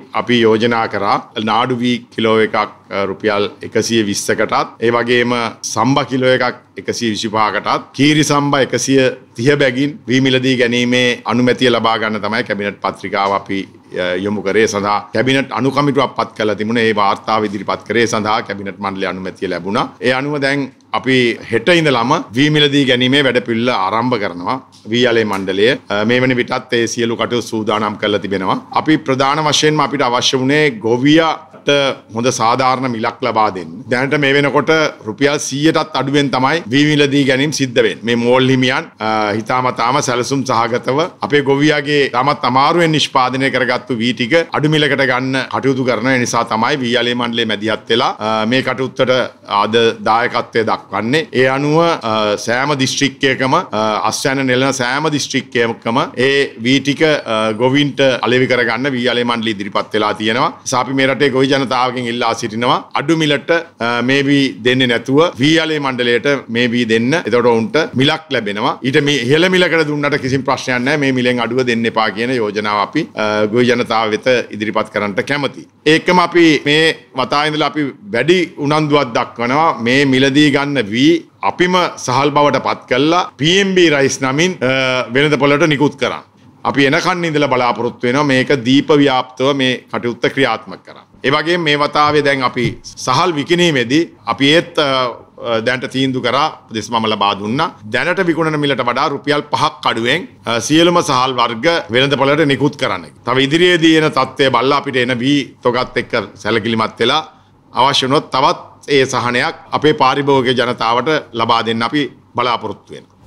අපි යෝජනා කරා නාඩු වී කිලෝ එකක් රුපියල් 120කටත් ඒ වගේම සම්බා කිලෝ එකක් 125කටත් කීරි සම්බා 130 බැගින් වී මිලදී ගැනීමේ අනුමැතිය ලබා ගන්න තමයි කැබිනට් පත්‍රිකාව අපි යොමු කරේ සඳහා කැබිනට් අනුකමිටුවක් පත් කළා තිබුණේ. ඒ වාර්තාව ඉදිරිපත් කරේ සඳහා කැබිනට් මණ්ඩලයේ අනුමැතිය ලැබුණා. ඒ අනුව දැන් අපි හෙට ඉඳලම වී මිලදී ගැනීමේ වැඩපිළිවෙල ආරම්භ කරනවා. වී අලේ මණ්ඩලය මේ වෙන විටත් ඒ සියලු කටයුතු සූදානම් කරලා තිබෙනවා. අපි ප්‍රධාන වශයෙන්ම අපිට අවශ්‍ය වුණේ ගොවියාට හොඳ සාධාරණ මිලක් ලබා දෙන්න. දැනට මේ වෙනකොට රුපියල් 100ටත් අඩුවෙන් තමයි වී මිලදී ගැනීම සිද්ධ වෙන්නේ. මේ මෝල් හිමියන් හිතාමතාම සැලසුම් සහගතව අපේ ගොවියාගේ තාමත් අමාරුවෙන් නිෂ්පාදනය කරගත්තු වී ටික අඩු මිලකට ගන්න කටයුතු කරන නිසා තමයි වී අලේ මණ්ඩලයේ මැදිහත් වෙලා මේ කටයුත්තට අද දායකත්වයේ දක්වන්නේ. ඒ අනුව සෑම දිස්ත්‍රික්කයකම අස්වැන්න නෙළන සෑම දිස්ත්‍රික්කයකම ඒ වී ටික ගොවින්ට අලෙවි කරගන්න වී අලේ මණ්ඩලය ඉදිරිපත් වෙලා තියෙනවා. අපි මේ රටේ ගොවි ජනතාවගෙන් ඉල්ලා සිටිනවා අඩු මිලට මේ වී දෙන්නේ නැතුව වී අලේ මණ්ඩලයට මේ වී දෙන්න. එතකොට උන්ට මිලක් ලැබෙනවා. ඊට මේ ඉහළ මිලකට දුන්නට කිසිම ප්‍රශ්නයක් නැහැ. මේ මිලෙන් අඩුව දෙන්න එපා කියන යෝජනාව අපි ගොවි ජනතාව වෙත ඉදිරිපත් කරන්නට කැමතියි. ඒකම අපි මේ වතාවේ ඉඳලා අපි වැඩි උනන්දුවක් දක්වනවා මේ මිලදී ගන්න වී අපිම සහල් බවට පත් කළා PMB රයිස් නමින් වෙළඳ පොළට නිකුත් කරා. අපි එනකන් ඉඳලා බලාපොරොත්තු වෙනවා මේක දීප ව්‍යාප්තව මේ කටයුත්ත ක්‍රියාත්මක කරා. ඒ වගේම මේ වතාවේ දැන් අපි සහල් විකිණීමේදී අපි ඒත් දැනට තීන්දුව කරා උපදෙස් ලබා දුන්නා. දැනට විකුණන මිලට වඩා රුපියල් 5ක් අඩුවෙන් සියලුම සහල් වර්ග වෙළඳ පොළට නිකුත් කරන්න. තව ඉදිරියේදී එන තත්ත්වය බලලා අපිට එන වී තොගත් එක්ක සැලකිලිමත් වෙලා අවශ්‍ය වුණොත් තවත් ඒ සහනයක් අපේ පාරිභෝගික ජනතාවට ලබා දෙන්න අපි බලාපොරොත්තු වෙනවා.